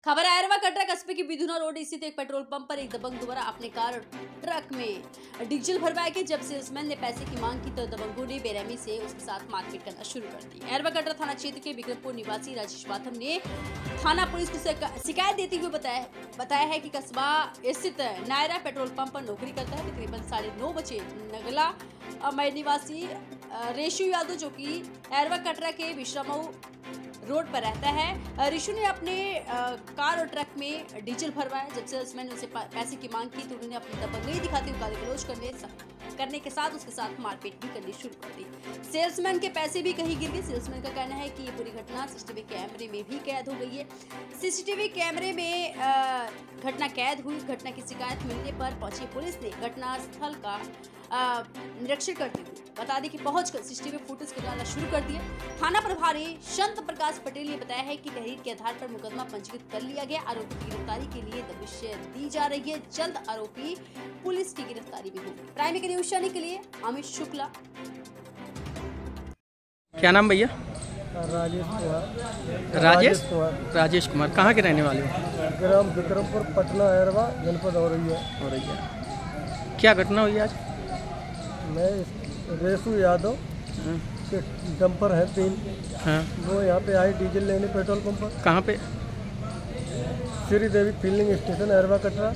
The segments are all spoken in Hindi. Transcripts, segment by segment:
खबर है अरवा कटरा कस्बे के बिधुना रोड स्थित एक पेट्रोल पंप पर एक दबंग द्वारा अपने कार और ट्रक में डीजल भरवाया गया। जब सेल्समैन ने पैसे की मांग की तो दबंगों ने बेरहमी से उसके साथ मारपीट करना शुरू कर दी। अरवा कटरा थाना क्षेत्र के विक्रमपुर निवासी राजेश वाथम ने थाना पुलिस को शिकायत देते हुए बताया है कि कस्बा स्थित नायरा पेट्रोल पंप पर नौकरी करता है। तकरीबन 9:30 बजे नगला मई निवासी रेशु यादव जो कि अरवा कटरा के विश्रामऊ रोड पर रहता है। ऋषु ने अपने कार और ट्रक में डीजल भरवाया। जब सेल्समैन ने उसे पैसे की मांग की तो उन्होंने अपनी दबंगई दिखाते हुए गाली गलौज करने के साथ उसके साथ मारपीट भी करनी शुरू कर दी। सेल्समैन के पैसे भी कहीं गिर गए। सेल्समैन का कहना है कि ये पूरी घटना सीसीटीवी कैमरे में भी कैद हो गई है। सीसीटीवी कैमरे में घटना कैद हुई। घटना की शिकायत मिलने पर पहुंची पुलिस ने घटनास्थल का निरीक्षण करते हुए बता दें कि पहुंचकर सीसीटीवी फुटेज को निकालना शुरू कर दिया। थाना प्रभारी संत प्रकाश पटेल ने बताया है कि तहरीर के आधार पर मुकदमा पंजीकृत कर लिया गया। आरोपी की गिरफ्तारी के लिए दबिश दी जा रही है। जल्द आरोपी पुलिस की गिरफ्तारी भी होगी। प्राइम के न्यूज चैनल के लिए अमित शुक्ला। क्या नाम भैया? राजेश कुमार। कहाँ के रहने वाले हो? ग्राम विक्रमपुर, पटना, अरवा, जनपद औरैया। क्या घटना हुई आज? मैं रेशु यादव के डंपर है 3। हाँ। वो यहाँ पे आए डीजल लेने पेट्रोल पंप पर। कहाँ पे? Shri Devi filling station, Arwa Katra.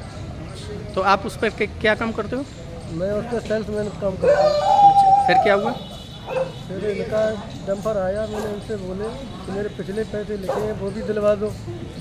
तो आप उस पर क्या काम करते हो? मैं उसका सेल्समैन काम करता हूँ। फिर क्या हुआ? फिर इनका डंपर आया, मैंने उनसे बोले कि मेरे पिछले पैसे लिखे हैं वो भी दिलवा दो।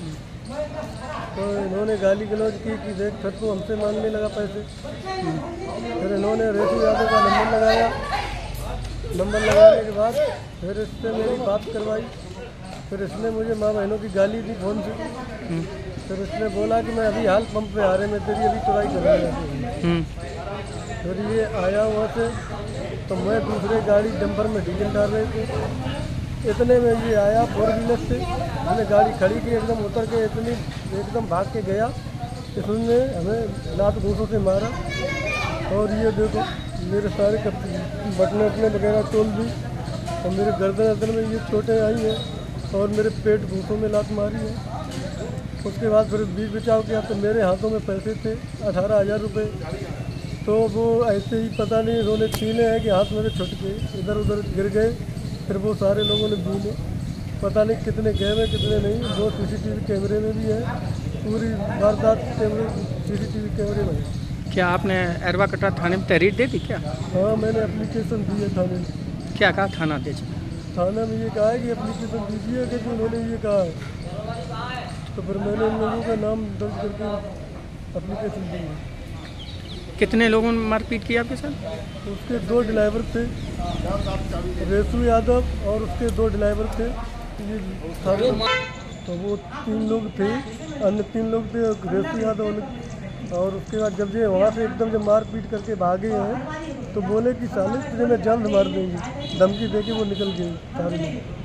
तो इन्होंने गाली गलौज की कि देख फिर तो हमसे मांगने लगा पैसे। फिर इन्होंने रेशु यादव का नंबर लगाया। नंबर लगाने के बाद फिर इससे मेरी बात करवाई। फिर इसने मुझे माँ बहनों की गाली दी फ़ोन से। फिर इसने बोला कि मैं अभी हाल पंप पे आ रहे मैं तेरी अभी तुराई कर रहा हूँ। फिर ये आया वहाँ से तो मैं दूसरे गाड़ी डंपर में डीजल डाल रहे थे। इतने में ये आया 4 व्हीलर से। मैंने गाड़ी खड़ी की, एकदम उतर के एकदम भाग के गया। इसने हमें लात घूंसों से मारा। और ये देखो मेरे सारे बटने वटने वगैरह तोड़ दी और मेरे गर्दन में ये चोटें आई हैं और मेरे पेट घूंसों में लात मारी है। उसके बाद फिर बीच बचाव किया तो मेरे हाथों में पैसे थे 18,000 रुपये। तो वो ऐसे ही पता नहीं उन्होंने छीने हैं कि हाथ मेरे छुट गए, इधर उधर गिर गए। फिर वो सारे लोगों ने बीने, पता नहीं कितने गए हैं कितने नहीं। वो सीसीटीवी कैमरे में भी है। पूरी वारदात सीसीटीवी कैमरे में है। क्या आपने अरवा कटरा थाने में तहरीर दे दी क्या? हाँ, मैंने एप्लीकेशन दी है थाने में। क्या कहा थाना अध्यक्ष? थाना में ये कहा है कि एप्लीकेशन दीजिए कि उन्होंने ये कहा है। तो फिर मैंने उन लोगों का नाम दर्ज करके एप्लीकेशन दी है। कितने लोगों ने मारपीट की आपके साथ? उसके 2 ड्राइवर थे, रेशु यादव और उसके 2 ड्राइवर थे। ये सारे तो वो 3 लोग थे, अन्य 3 लोग थे रेशु यादव। और उसके बाद जब ये वहाँ से एकदम जब मारपीट करके भागे हैं तो बोले कि साले तुझे मैं जल्द मार देंगे, धमकी दे के वो निकल गए सारे लोग।